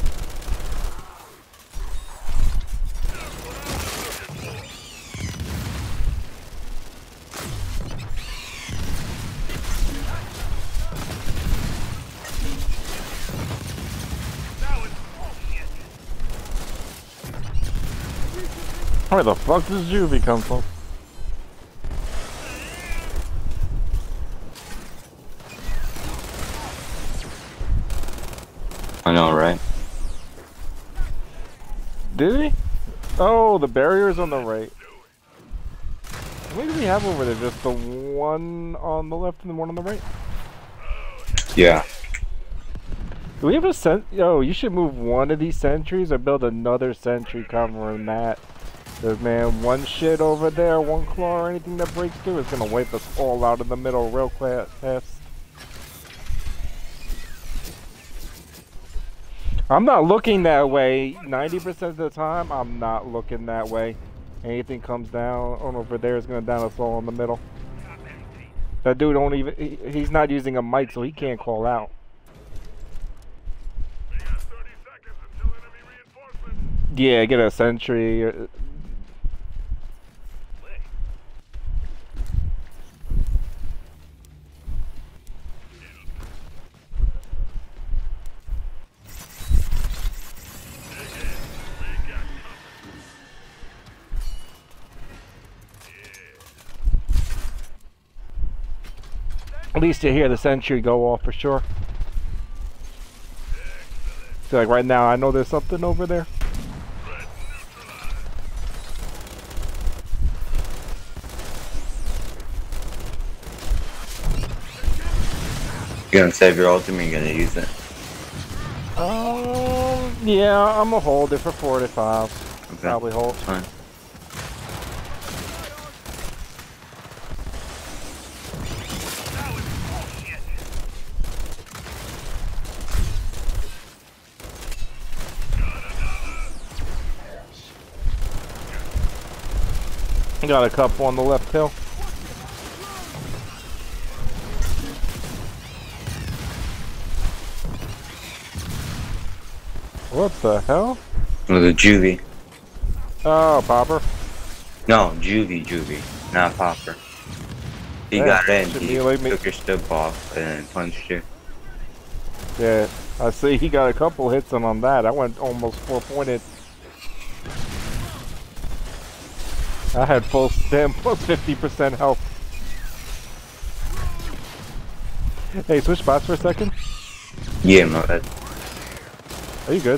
That's what I was looking for. That was bullshit. Where the fuck does Juvie come from? I know, right? Did he? Oh, the barrier's on the right. How many do we have over there? Just the one on the left and the one on the right? Yeah. Do we have a cent? Yo, you should move one of these sentries or build another sentry covering that. Cause man, one shit over there, one claw or anything that breaks through is gonna wipe us all out in the middle real quick, fast. I'm not looking that way. ninety percent of the time, I'm not looking that way. Anything comes down on over there is gonna down us all in the middle. That dude don't even, he, he's not using a mic, so he can't call out. We got thirty seconds until enemy reinforcements. Yeah, get a sentry. uh, At least you hear the sentry go off for sure. So like right now, I know there's something over there. You gonna save your ultimate, you're gonna use it. Um, yeah, I'm gonna hold it for forty-five. Okay. Probably hold. Fine. That was bullshit. Got a couple on the left hill. What the hell? It was a juvie. Oh, popper. No, juvie, juvie, not popper. He Yeah, got in, should he be like me- took your stub off and punched you. Yeah, I see he got a couple hits on on that. I went almost four pointed. I had full stem plus fifty percent health. Hey, switch spots for a second. Yeah, my bad. Are you good?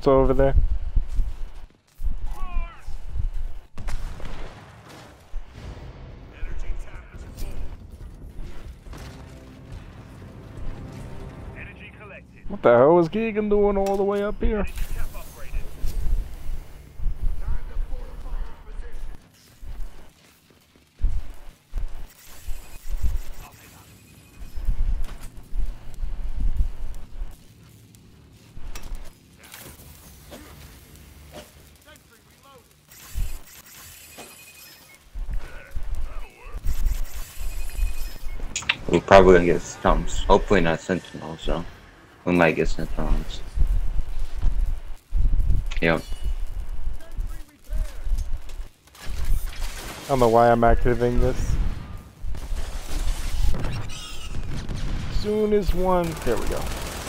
What's over there? Energy tap is full. Energy collected. What the hell is Keegan doing all the way up here? Energy tap upgraded. Time to fortify our position. Sentry reloaded. We're probably gonna get stumps. Hopefully not sentinels, so we might get sentinels. Yep. I don't know why I'm activating this. Soon as one. There we go.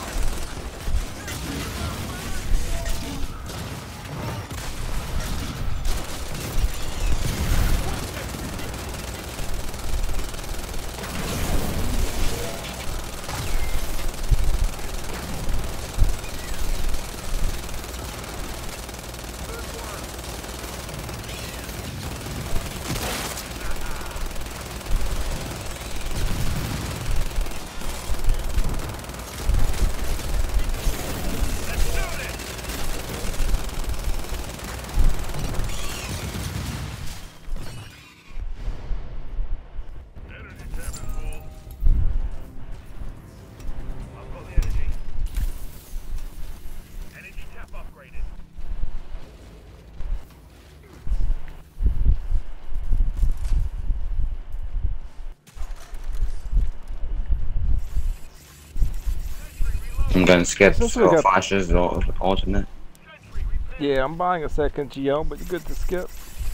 I'm gonna skip Since we so got- flashes or alternate. Yeah, I'm buying a second G L, but you're good to skip.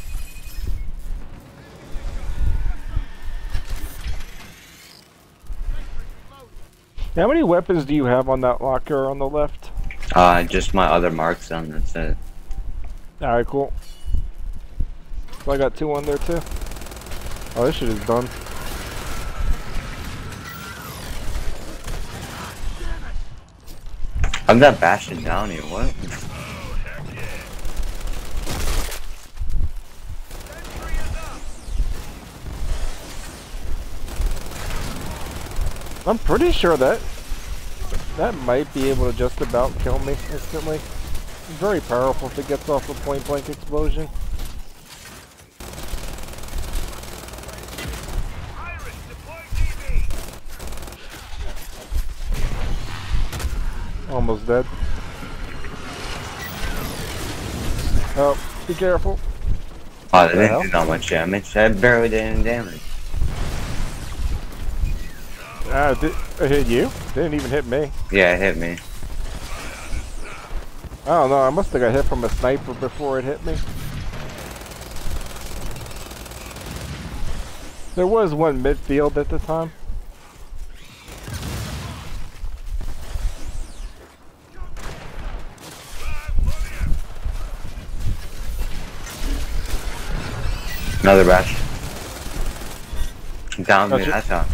How many weapons do you have on that locker on the left? Uh, just my other marks on. That's it. Alright, cool. So I got two on there too. Oh, this shit is done. I'm not bashing down here. What? I'm pretty sure that that might be able to just about kill me instantly. It's very powerful if it gets off a point blank explosion. Iris, deploy T V. Almost dead. Oh, be careful. Oh, they The didn't do that much damage. I barely did any damage. Ah, did it hit you? Didn't even hit me. Yeah, it hit me. I don't know, I must have got hit from a sniper before it hit me. There was one midfield at the time. Another batch. Down me, Gotcha. that's how.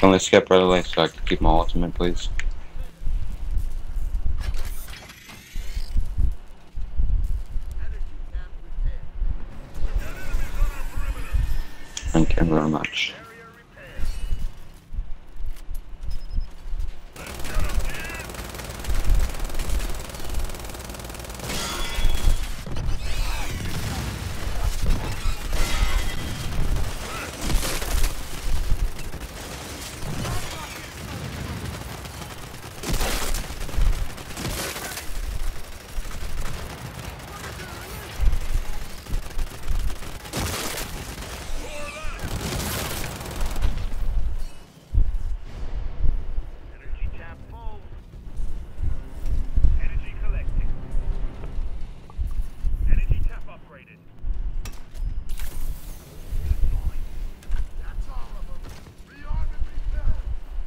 Can we skip right away so I can keep my ultimate, please? Thank you very much. Energy tap full. Energy collecting. Energy tap upgraded. That's all of them. Rearm and refill.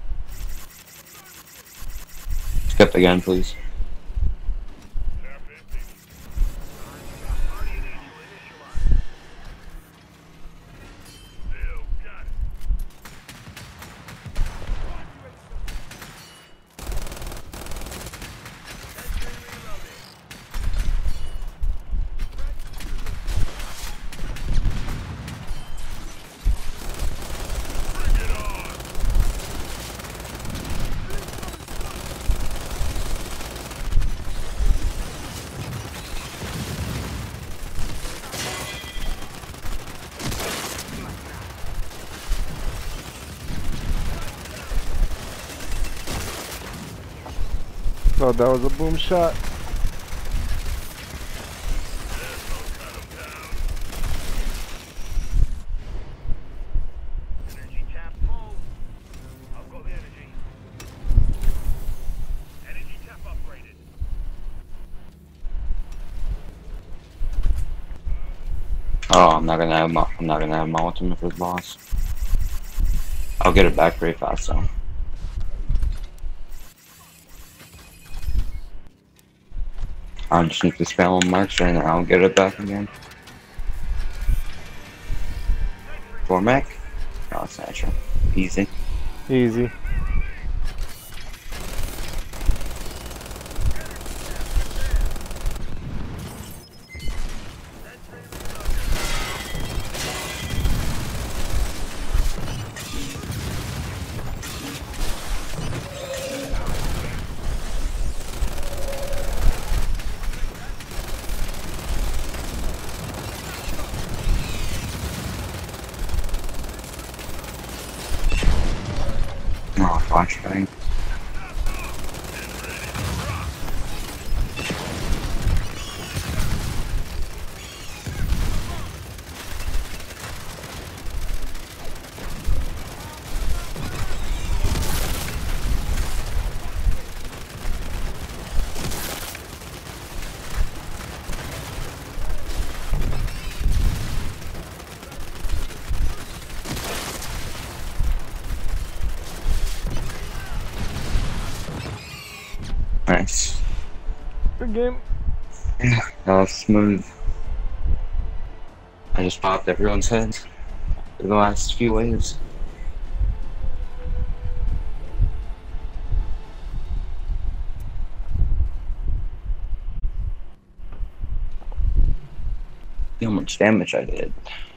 Skip again, please. Tap empty. Guardian Angel initialized. Still got it. Sentry reloaded. Bring it on. Oh, that was a boom shot. Energy tap full. I've got the energy. Energy tap upgraded. Oh, I'm not gonna have my I'm not gonna have my ultimate for the boss. I'll get it back pretty fast though. I just need to spam on marks right now. I'll get it back again. For mech? Oh, it's natural. Easy. Easy. Oh, flashbang. Nice. Good game. Yeah, that was smooth. I just popped everyone's head in the last few waves. See how much damage I did.